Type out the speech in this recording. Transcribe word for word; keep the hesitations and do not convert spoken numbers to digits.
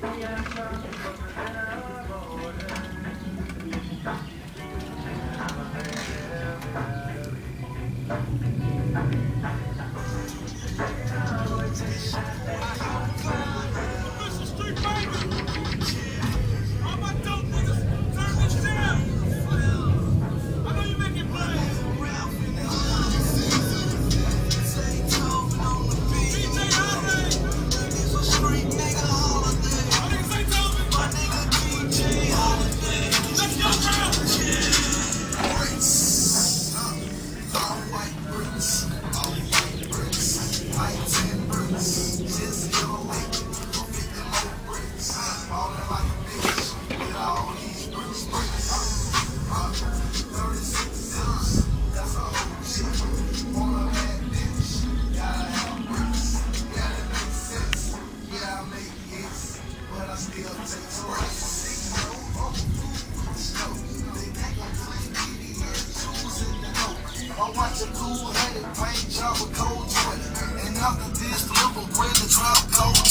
Watch a cool headed paint job with cold twenty. And after this, deliver bread and drop cold.